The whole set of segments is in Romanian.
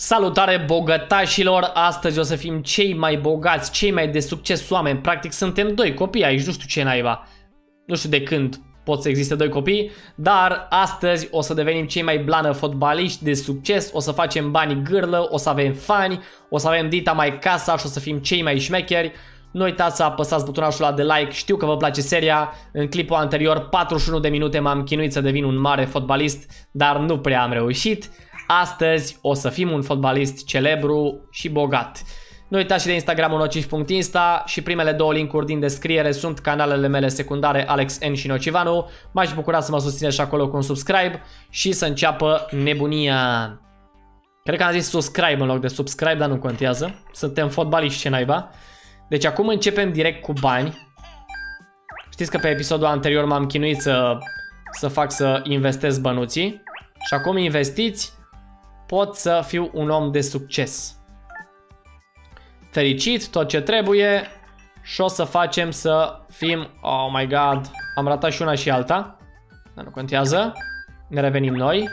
Salutare bogătașilor! Astăzi o să fim cei mai bogați, cei mai de succes oameni. Practic suntem doi copii aici, nu știu ce naiba. Nu știu de când pot să existe doi copii, dar astăzi o să devenim cei mai blană fotbaliști de succes, o să facem bani gârlă, o să avem fani, o să avem dita mai casa și o să fim cei mai șmecheri. Nu uitați să apăsați butonașul ăla de like, știu că vă place seria. În clipul anterior, 41 de minute m-am chinuit să devin un mare fotbalist, dar nu prea am reușit. Astăzi o să fim un fotbalist celebru și bogat. Nu uitați și de Instagramul nociv.insta și primele două linkuri din descriere sunt canalele mele secundare Alex N și Nocivanu. M-aș bucura să mă susțineți și acolo cu un subscribe și să înceapă nebunia. Cred că am zis subscribe în loc de subscribe, dar nu contează. Suntem fotbaliști ce naiba. Deci acum începem direct cu bani. Știți că pe episodul anterior m-am chinuit să fac să investesc bănuții. Și acum investiți, pot să fiu un om de succes. Fericit, tot ce trebuie. Și o să facem să fim... Oh my god, am ratat și una și alta. Dar nu contează. Ne revenim noi.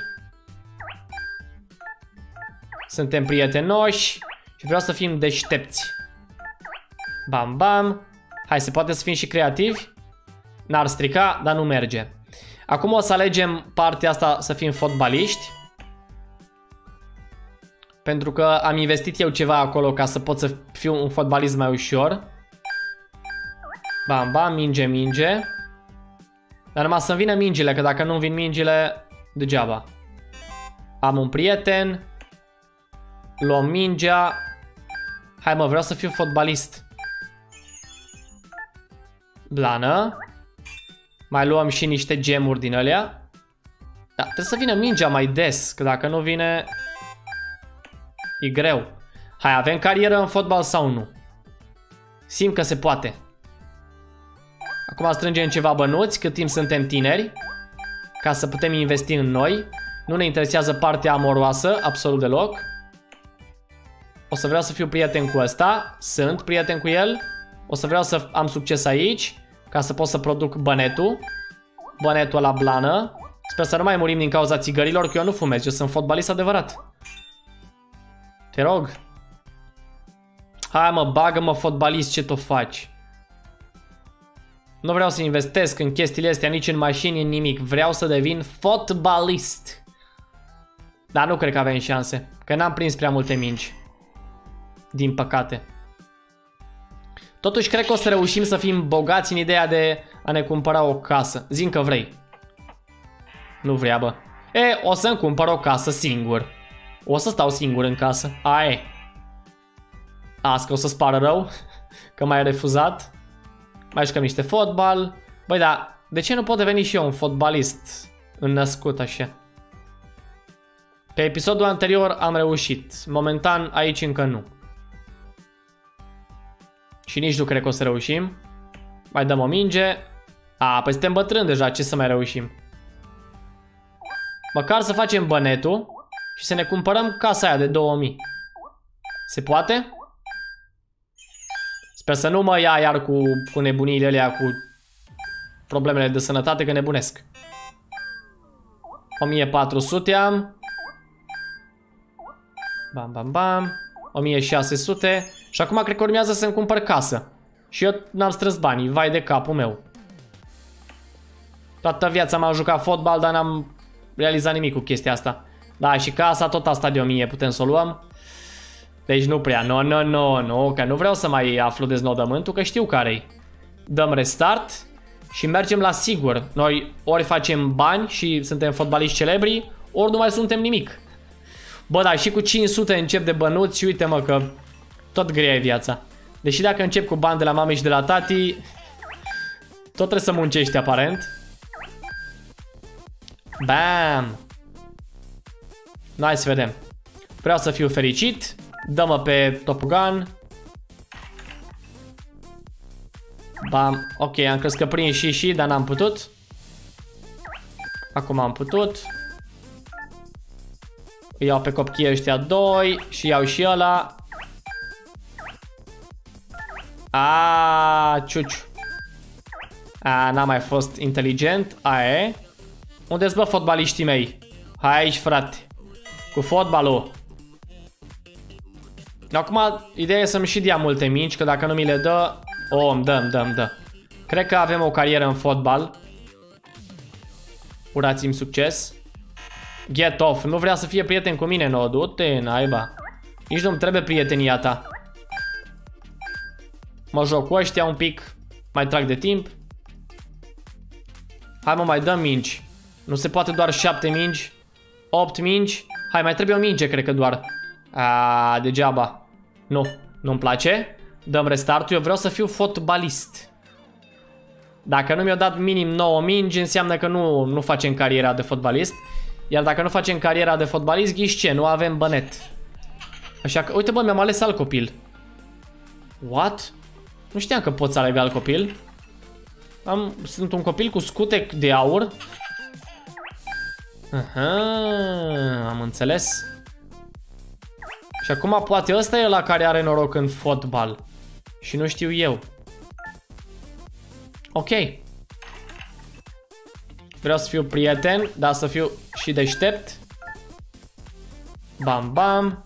Suntem prietenoși și vreau să fim deștepți. Bam, bam. Hai, se poate să fim și creativi. N-ar strica, dar nu merge. Acum o să alegem partea asta să fim fotbaliști. Pentru că am investit eu ceva acolo ca să pot să fiu un fotbalist mai ușor. Bam, bam, minge, minge. Dar numai să-mi vină mingile, că dacă nu vin mingile, degeaba. Am un prieten. Luăm mingea. Hai mă, vreau să fiu fotbalist. Blană. Mai luăm și niște gemuri din alea. Da, trebuie să vină mingea mai des, că dacă nu vine, e greu. Hai, avem carieră în fotbal sau nu? Simt că se poate. Acum strângem ceva bănuți cât timp suntem tineri, ca să putem investi în noi. Nu ne interesează partea amoroasă, absolut deloc. O să vreau să fiu prieten cu ăsta. Sunt prieten cu el. O să vreau să am succes aici, ca să pot să produc bănetul. Bănetul la blană. Sper să nu mai murim din cauza țigărilor, că eu nu fumez, eu sunt fotbalist adevărat. Te rog. Hai mă, bagă-mă fotbalist, ce tu faci? Nu vreau să investesc în chestiile astea, nici în mașini, în nimic. Vreau să devin fotbalist. Dar nu cred că avem șanse, că n-am prins prea multe mingi. Din păcate. Totuși cred că o să reușim să fim bogați în ideea de a ne cumpăra o casă. Zi-mi că vrei. Nu vrea, bă. E, o să-mi cumpăr o casă singur. O să stau singur în casă. Aia e. Asta că o să-ți pară rău că m-ai refuzat. Mai jucăm niște fotbal. Băi, da, de ce nu pot deveni și eu un fotbalist înnăscut așa? Pe episodul anterior am reușit. Momentan aici încă nu. Și nici nu cred că o să reușim. Mai dăm o minge. A, păi suntem bătrâni deja, ce să mai reușim? Măcar să facem bănetul și să ne cumpărăm casa aia de 2000. Se poate? Sper să nu mă ia iar cu nebuniile alea, cu problemele de sănătate, că nebunesc. 1400 am. Bam, bam, bam. 1600. Și acum cred că urmează să-mi cumpăr casă. Și eu n-am strâns banii, vai de capul meu. Toată viața m-am jucat fotbal, dar n-am realizat nimic cu chestia asta. Da, și casa tot asta de 1000 putem să o luăm. Deci nu prea, nu, că nu vreau să mai aflu deznodământul, că știu care-i. Dăm restart și mergem la sigur. Noi ori facem bani și suntem fotbaliști celebri, ori nu mai suntem nimic. Bă, da, și cu 500 încep de bănuți și uite-mă că tot grea e viața. Deși dacă încep cu bani de la mame și de la tati, tot trebuie să muncești aparent. Bam! Hai să vedem. Vreau să fiu fericit. Dă-mă pe Top Gun. Bam. Ok, am crezut că prind și, dar n-am putut. Acum am putut. Îi iau pe copchii ăștia 2 și iau și ăla. Aaaa, ciuciu. N-a mai fost inteligent. Aia e. Unde-s bă fotbaliștii mei? Hai aici, frate. Cu fotbalul. Acum, ideea e să-mi și dea multe mingi, că dacă nu mi le dă... Oh, îmi dă. Cred că avem o carieră în fotbal. Urați-mi succes. Get off. Nu vrea să fie prieten cu mine, no. Du-te, naiba. Nici nu-mi trebuie prietenia ta. Mă joc cu ăștia un pic. Mai trag de timp. Hai mă, mai dăm mingi. Nu se poate doar 7 mingi. 8 mingi. Hai, mai trebuie o minge, cred că doar. Degeaba. Nu-mi place. Dăm restartul. Eu vreau să fiu fotbalist. Dacă nu mi-au dat minim 9 mingi, înseamnă că nu facem cariera de fotbalist. Iar dacă nu facem cariera de fotbalist, ghiși ce? Nu avem bănet. Așa că, uite bă, mi-am ales alt copil. What? Nu știam că pot să aleg alt copil. Sunt un copil cu scutec de aur. Am înțeles. Și acum poate ăsta e ăla care are noroc în fotbal. Și nu știu eu. Ok. Vreau să fiu prieten, dar să fiu și deștept. Bam, bam.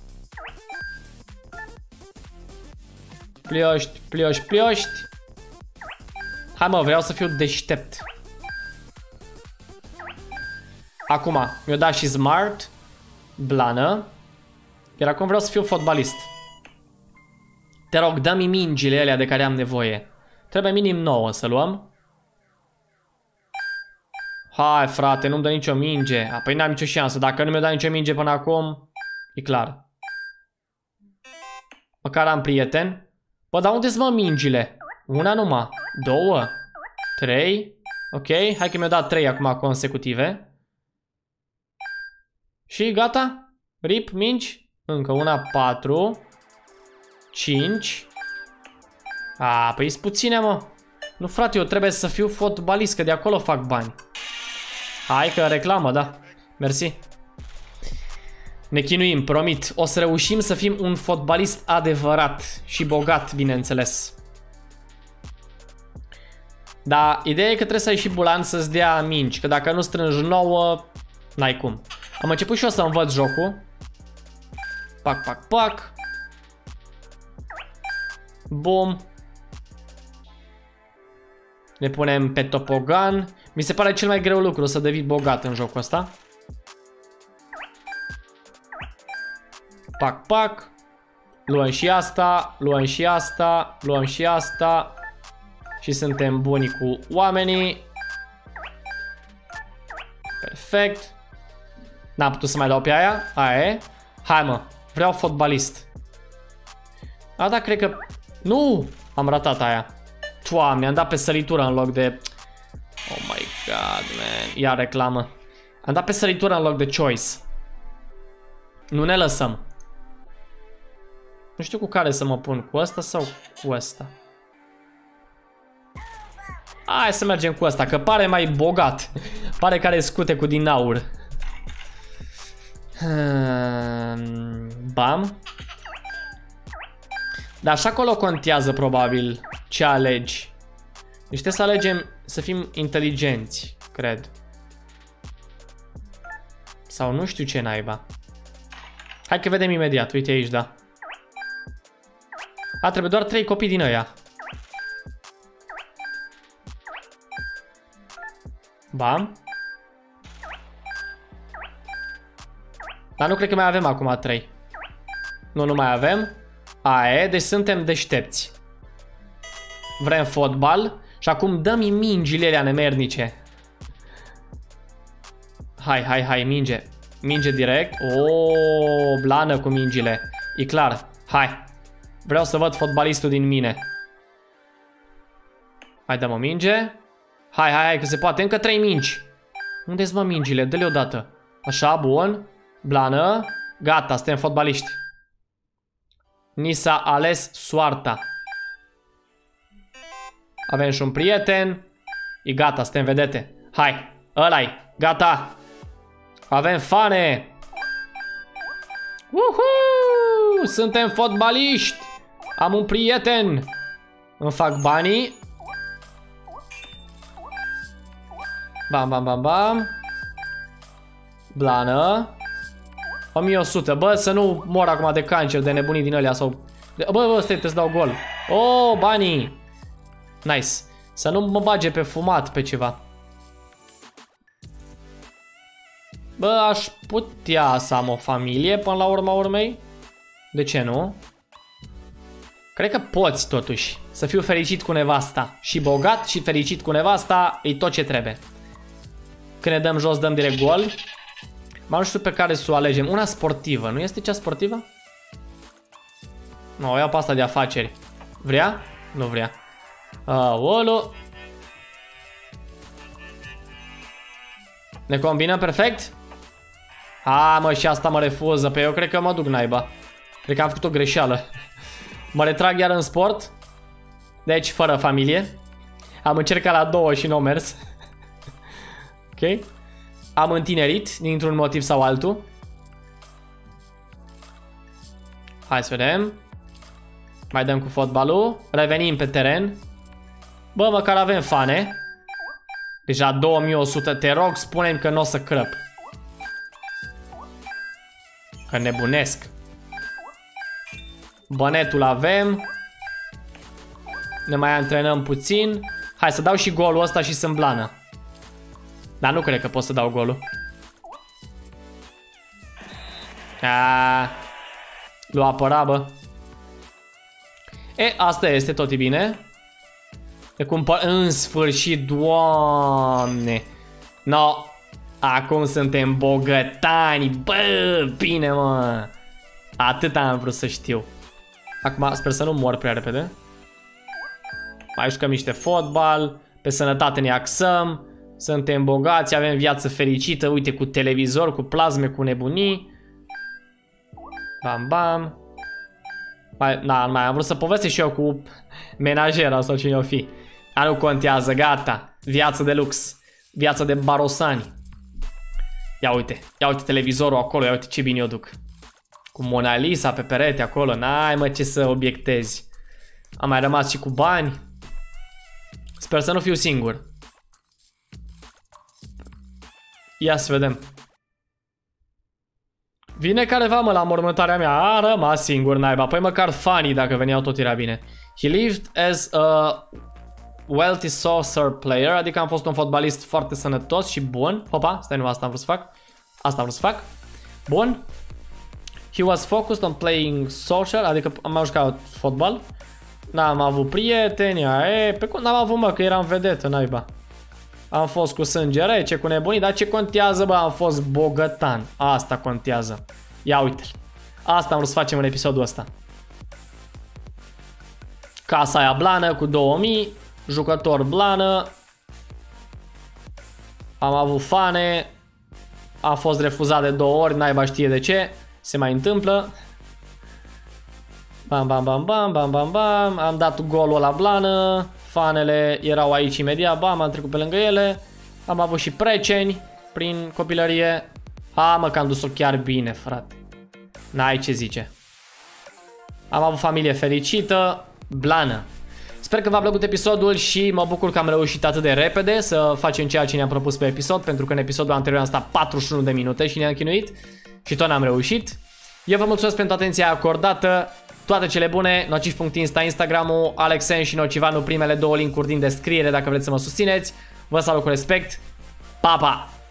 Plioști. Hai mă, vreau să fiu deștept. Acum, mi-o dat și smart. Blană. Iar acum vreau să fiu fotbalist. Te rog, dă-mi mingile alea de care am nevoie. Trebuie minim 9 să luăm. Hai frate, nu-mi dă nicio minge. Păi n-am nicio șansă. Dacă nu mi-o dai nicio minge până acum, e clar. Măcar am prieten. Bă, dar unde-s mă mingile? Una numai. 2. 3. Ok, hai că mi-o dat 3 acum consecutive. Și gata. Rip, mingi. Încă una, 4. 5. Păi sunt puține, mă. Nu, frate, eu trebuie să fiu fotbalist, că de acolo fac bani. Hai că reclamă, da. Mersi. Ne chinuim, promit. O să reușim să fim un fotbalist adevărat și bogat, bineînțeles. Dar ideea e că trebuie să ai și bulan să-ți dea mingi, că dacă nu strângi 9, n-ai cum. Am început și eu să învăț jocul. Pac. Bum. Ne punem pe topogan. Mi se pare cel mai greu lucru să devii bogat în jocul ăsta. Pac. Luăm și asta, luăm și asta. Și suntem buni cu oamenii. Perfect. N-am putut să mai dau pe aia. Aia e. Hai mă, vreau fotbalist. Da, cred că... Nu! Am ratat aia. Doamne, am dat pe săritură în loc de... Oh my god, man. Ia reclamă. Am dat pe săritură în loc de choice. Nu ne lăsăm. Nu știu cu care să mă pun. Cu ăsta sau cu ăsta? Hai să mergem cu ăsta, că pare mai bogat. Pare că are scutecul din aur. Bam. Dar și acolo contează probabil ce alegi. Deci trebuie să alegem să fim inteligenți, cred. Sau nu știu ce naiba. Hai că vedem imediat, uite aici, da. Trebuie doar 3 copii din ăia. Bam. Dar nu cred că mai avem acum 3. Nu mai avem. Aia e, deci suntem deștepți. Vrem fotbal. Și acum dă-mi mingile alea nemernice. Hai, minge. Minge direct. Blană cu mingile. E clar. Hai. Vreau să văd fotbalistul din mine. Hai, dăm o minge. Hai, că se poate. Încă 3 mingi. Unde-s mă mingile? Dă-le odată. Așa, bun. Blană. Gata, suntem fotbaliști. Ni s-a ales soarta. Avem și un prieten. E gata, suntem vedete. Hai, ăla-i. Gata. Avem fane. Uhu! Suntem fotbaliști. Am un prieten. Îmi fac banii. Bam. Blană. 1100. Bă, să nu mor acum de cancer, de nebunii din ălea sau... Bă, stai, trebuie să dau gol. Oh, banii! Nice. Să nu mă bage pe fumat, pe ceva. Bă, aș putea să am o familie până la urma urmei. De ce nu? Cred că poți totuși să fiu fericit cu nevasta. Și bogat și fericit cu nevasta e tot ce trebuie. Când ne dăm jos, dăm direct gol. Mă nu știu pe care să o alegem. Una sportivă. Nu este cea sportivă? Nu, o iau pe asta de afaceri. Vrea? Nu vrea. Aolo. Ne combinăm perfect? Mă, și asta mă refuză. Pe eu cred că mă duc naiba. Cred că am făcut o greșeală. Mă retrag iar în sport. Deci, fără familie. Am încercat la 2 și nu a mers. Ok. Am întinerit dintr-un motiv sau altul. Hai să vedem. Mai dăm cu fotbalul. Revenim pe teren. Bă, măcar avem fane. Deja 2100. Te rog, spune-mi că nu o să crăp. Că nebunesc. Bănetul avem. Ne mai antrenăm puțin. Hai să dau și golul ăsta și sunt blană. Dar nu cred că pot să dau golul. L-a apărat, bă. Asta este, tot e bine. Ne cumpăr... În sfârșit, Doamne. No. Acum suntem bogătani. Bă, bine, mă. Atât am vrut să știu. Acum sper să nu mor prea repede. Mai jucăm niște fotbal. Pe sănătate ne axăm. Suntem bogați, avem viață fericită. Uite, cu televizor, cu plasme, cu nebunii. Bam, bam. Mai am vrut să povestesc și eu cu menajera sau cine o fi. Dar nu contează, gata. Viață de lux. Viață de barosani. Ia uite televizorul acolo, ia uite ce bine o duc. Cu Mona Lisa pe perete acolo, n-ai mă ce să obiectezi. Am mai rămas și cu bani. Sper să nu fiu singur. Ia să vedem. Vine careva, mă, la mormântarea mea. A rămas singur, naiba. Păi măcar fanii, dacă veneau, tot era bine. He lived as a wealthy soccer player. Adică am fost un fotbalist foarte sănătos și bun. Hopa, stai, nu, asta am vrut să fac. Asta am vrut să fac. Bun. He was focused on playing soccer. Adică am mai jucat fotbal. N-am avut prieteni. Pe cum n-am avut, mă, că eram vedetă, naiba. Am fost cu sânge rece, cu nebunii, dar ce contează, bă, am fost bogătan. Asta contează. Ia uite-l. Asta am vrut să facem în episodul ăsta. Casa aia blană cu 2000, jucător blană. Am avut fane. A fost refuzat de 2 ori, naiba știe de ce. Se mai întâmplă. Bam, bam, bam, bam, bam, bam, bam. Am dat golul la blană. Fanele erau aici imediat. Bam, am trecut pe lângă ele. Am avut și preceni prin copilărie. Mă, că am dus-o chiar bine, frate. N-ai ce zice. Am avut familie fericită. Blană. Sper că v-a plăcut episodul și mă bucur că am reușit atât de repede să facem ceea ce ne-am propus pe episod, pentru că în episodul anterior am stat 41 de minute și ne-am chinuit și tot n-am reușit. Eu vă mulțumesc pentru atenția acordată. Toate cele bune, nociv.insta, Instagram-ul, Alexen și Nocivanu, primele 2 linkuri din descriere dacă vreți să mă susțineți. Vă salut cu respect. Pa, pa!